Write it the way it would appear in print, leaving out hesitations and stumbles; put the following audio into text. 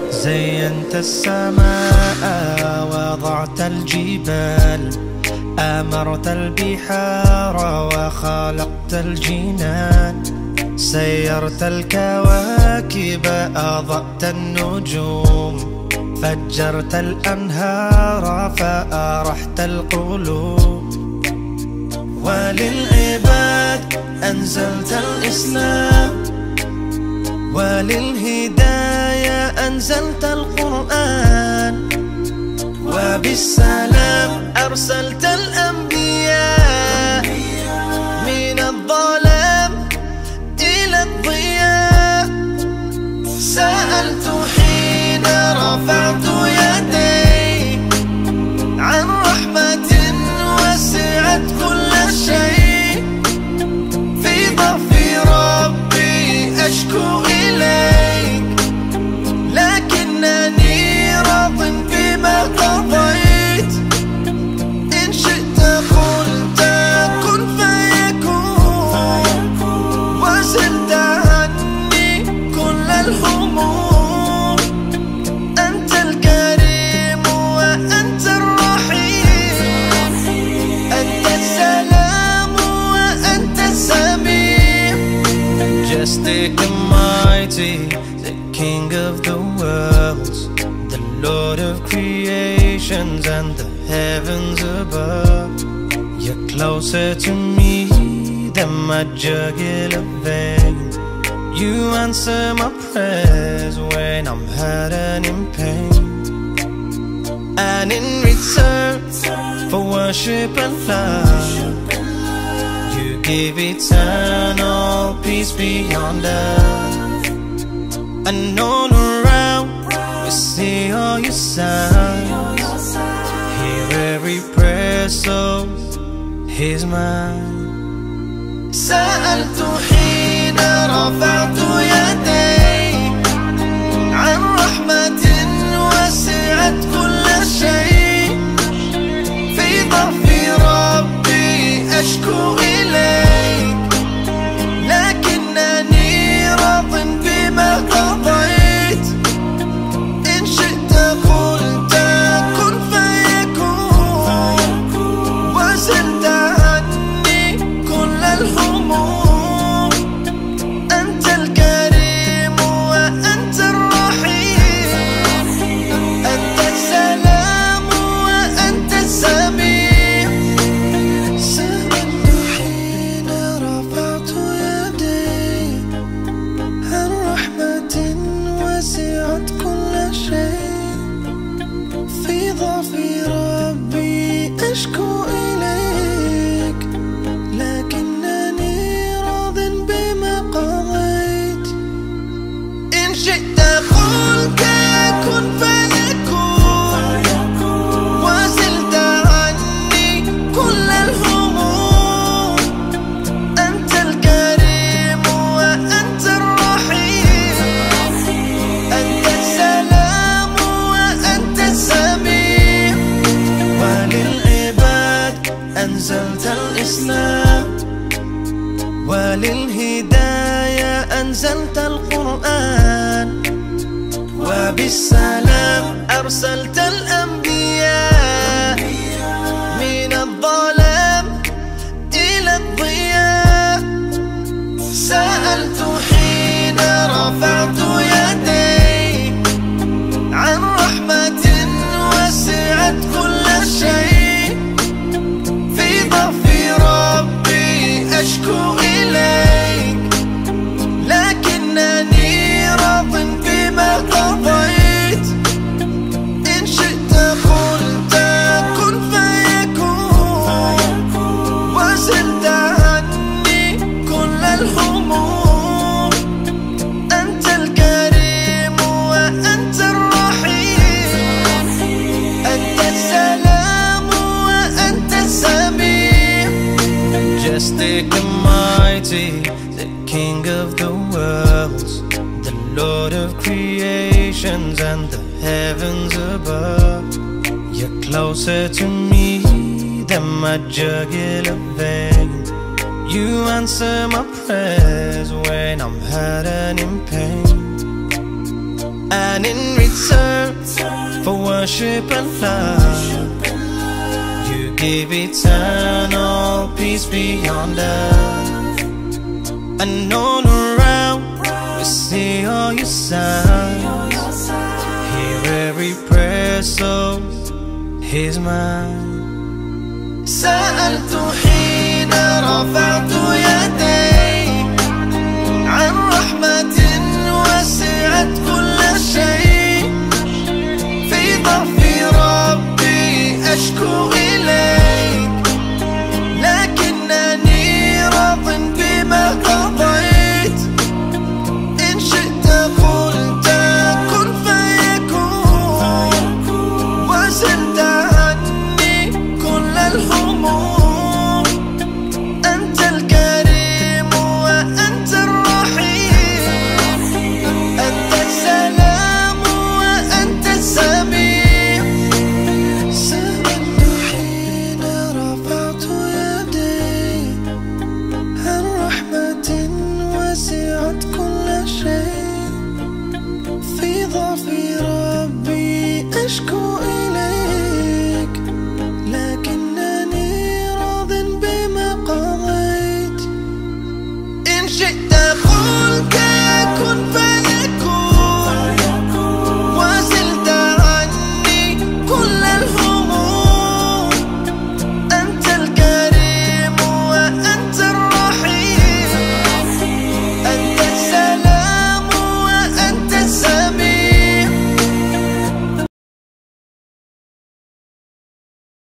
زينت السماء وضعت الجبال، أمرت البحار وخلقت الجنان، سيرت الكواكب أضأت النجوم، فجرت الأنهار فأرحت القلوب. وللعباد أنزلت الإسلام، وللهداية أنزلت القرآن، وبالسلام أرسلت الأنبياء، من الظلام إلى الضياء. سألت حين رفعت يدي عن رحمة وسعت كل شيء، في ضعف ربي أشكو إليك، لكنني راض بما قضيت. إن شئت قلت كن فيكون، وزلت عني كل الهموم. أنت الكريم وأنت الرحيم، أنت السلام وأنت السميع. Majestic and mighty, the King of the worlds, the Lord of creations and the heavens above. You're closer to me than my jugular vein. You answer my prayers when I'm hurt and in pain. And in return for worship and love, you give eternal peace beyond earth. And all around we see all your signs. Hear every prayer, so here's mine. سألت حين رفعت يدي عن رحمة وسعت كل شيء، في ضعف ربي أشكو إليك، لكنني راض بما قضيت. إن شئت قلت كن فيكون، وزلت عني كل الهموم. أنت الكريم وأنت الرحيم، أنت السلام وأنت السميع. سألت حين رفعت يدي عن رحمة وسعت كل شيء، في ضعف ربي أشكو إليك، لكنني راض بما قضيت. إن شئت قلت كن فيكون، وزلت عني كل الهموم. أنت الكريم وأنت الرحيم، أنت السلام وأنت السميع. وللعباد أنزلت الإسلام، وللهداية أنزلت القرآن، وبالسلام أرسلت الأنبياء، من الظلام إلى الضياء. سألت حين رفعت يدي عن رحمة وسعت كل شيء، في ضعف ربي أشكو إليك، لكنني راض بما قضيت. إن شئت قلت كن فيكون، وزلت عني كل الهموم. أنت الكريم وأنت الرحيم، أنت السلام وأنت السميع. Majestic and mighty, the King of the worlds, the Lord of creations and the heavens above. You're closer to me than my jugular vein. You answer my prayers when I'm hurt and in pain. And in return for worship and love. You give eternal peace beyond earth. Unknown around, we see all your signs. Hear every prayer, so here's mine. سألت حين رفعت يدي